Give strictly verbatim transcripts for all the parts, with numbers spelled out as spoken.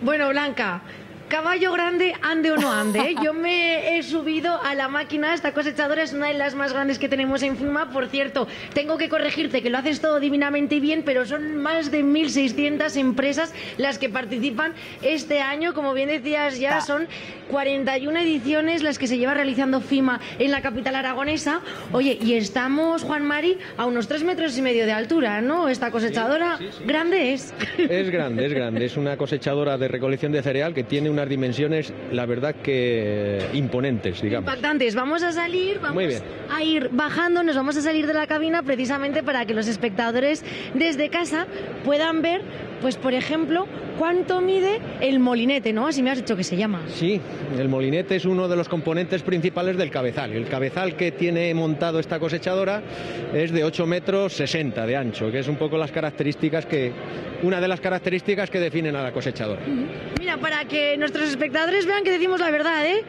Bueno, Blanca, caballo grande, ande o no ande. Yo me he subido a la máquina. Esta cosechadora es una de las más grandes que tenemos en FIMA. Por cierto, tengo que corregirte que lo haces todo divinamente bien, pero son más de mil seiscientas empresas las que participan este año. Como bien decías ya, son cuarenta y una ediciones las que se lleva realizando FIMA en la capital aragonesa. Oye, y estamos, Juan Mari, a unos tres metros y medio de altura, ¿no? Esta cosechadora, sí, sí, sí. ¿Grande es? Es grande, es grande. Es una cosechadora de recolección de cereal que tiene una dimensiones, la verdad, que imponentes, digamos. Impactantes. Vamos a salir, vamos a ir bajando, nos vamos a salir de la cabina precisamente para que los espectadores desde casa puedan ver, pues por ejemplo, cuánto mide el molinete, ¿no? Así me has dicho que se llama. Sí, el molinete es uno de los componentes principales del cabezal. El cabezal que tiene montado esta cosechadora es de ocho metros sesenta de ancho, que es un poco las características que, una de las características que definen a la cosechadora. Mira, para que nuestros espectadores vean que decimos la verdad, ¿eh?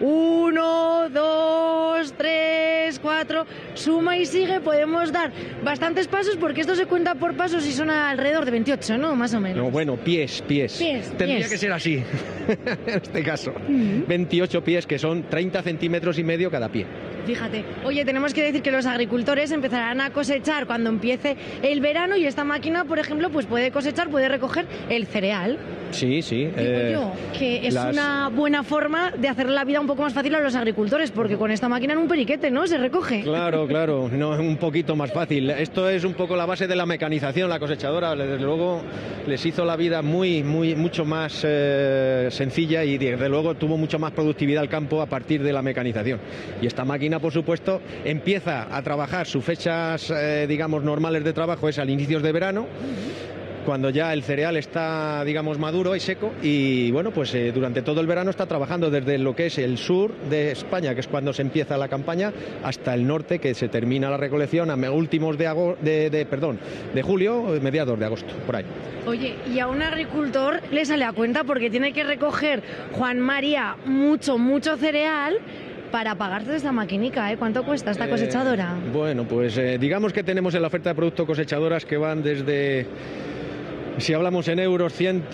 Uno, dos, tres, cuatro, suma y sigue, podemos dar bastantes pasos porque esto se cuenta por pasos y son alrededor de veintiocho, ¿no? Más o menos. No, bueno, pies, pies. Pies, Tendría pies. que ser así, en este caso. Uh-huh. veintiocho pies, que son treinta centímetros y medio cada pie. Fíjate, oye, tenemos que decir que los agricultores empezarán a cosechar cuando empiece el verano y esta máquina, por ejemplo, pues puede cosechar, puede recoger el cereal. Sí, sí. Digo eh, yo que es las... una buena forma de hacer la vida un poco más fácil a los agricultores, porque con esta máquina en un periquete, ¿no? Se recoge. Claro, claro, no es un poquito más fácil. Esto es un poco la base de la mecanización, la cosechadora, desde luego les hizo la vida muy, muy, mucho más eh, sencilla y desde luego tuvo mucha más productividad el campo a partir de la mecanización. Y esta máquina, por supuesto, empieza a trabajar, sus fechas, eh, digamos, normales de trabajo es al inicios de verano, cuando ya el cereal está, digamos, maduro y seco, y bueno, pues eh, durante todo el verano está trabajando desde lo que es el sur de España, que es cuando se empieza la campaña, hasta el norte, que se termina la recolección a últimos de, ago de, de, perdón, de julio, mediados de agosto, por ahí. Oye, y a un agricultor le sale a cuenta porque tiene que recoger, Juan María, mucho, mucho cereal para pagarte esta maquinica, ¿eh? ¿Cuánto cuesta esta cosechadora? Eh, bueno, pues eh, digamos que tenemos en la oferta de producto cosechadoras que van desde... Si hablamos en euros,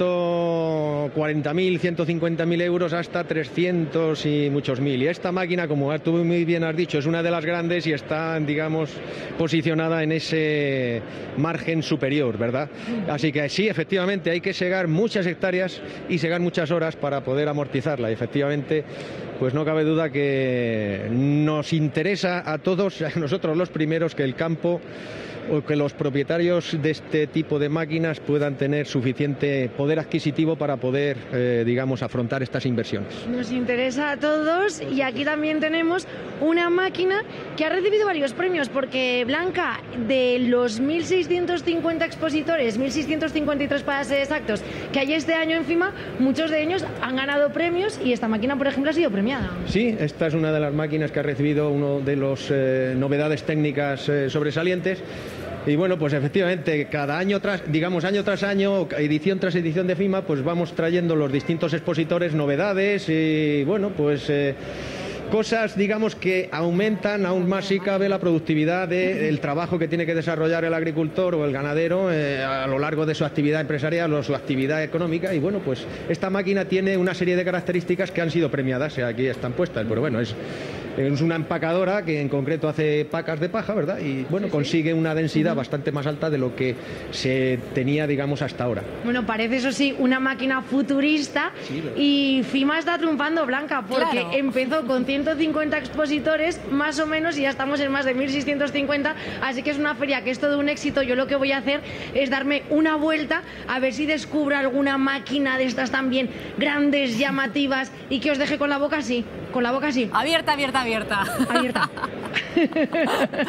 ciento cuarenta mil, ciento cincuenta mil euros hasta trescientos y muchos mil. Y esta máquina, como tú muy bien has dicho, es una de las grandes y está, digamos, posicionada en ese margen superior, ¿verdad? Así que sí, efectivamente, hay que segar muchas hectáreas y segar muchas horas para poder amortizarla. Y efectivamente, pues no cabe duda que nos interesa a todos, a nosotros los primeros, que el campo o que los propietarios de este tipo de máquinas puedan tener suficiente poder adquisitivo para poder, eh, digamos, afrontar estas inversiones. Nos interesa a todos y aquí también tenemos una máquina que ha recibido varios premios porque, Blanca, de los mil seiscientos cincuenta expositores, mil seiscientos cincuenta y tres para ser exactos, que hay este año en FIMA, muchos de ellos han ganado premios y esta máquina, por ejemplo, ha sido premiada. Sí, esta es una de las máquinas que ha recibido una de las eh, novedades técnicas eh, sobresalientes. Y bueno, pues efectivamente, cada año tras, digamos, año tras año, edición tras edición de FIMA, pues vamos trayendo los distintos expositores novedades y bueno, pues eh, cosas, digamos, que aumentan aún más, si cabe, la productividad del trabajo que tiene que desarrollar el agricultor o el ganadero eh, a lo largo de su actividad empresarial o su actividad económica. Y bueno, pues esta máquina tiene una serie de características que han sido premiadas, y aquí están puestas, pero bueno, es... Es una empacadora que en concreto hace pacas de paja, ¿verdad? Y bueno, sí, sí. consigue una densidad uh-huh. bastante más alta de lo que se tenía, digamos, hasta ahora. Bueno, parece, eso sí, una máquina futurista, sí, y FIMA está triunfando, Blanca, porque claro. empezó con ciento cincuenta expositores, más o menos, y ya estamos en más de mil seiscientos cincuenta, así que es una feria que es todo un éxito. Yo lo que voy a hacer es darme una vuelta a ver si descubro alguna máquina de estas también grandes, llamativas, y que os deje con la boca así, con la boca así. Abierta, abierta, abierta. Abierta.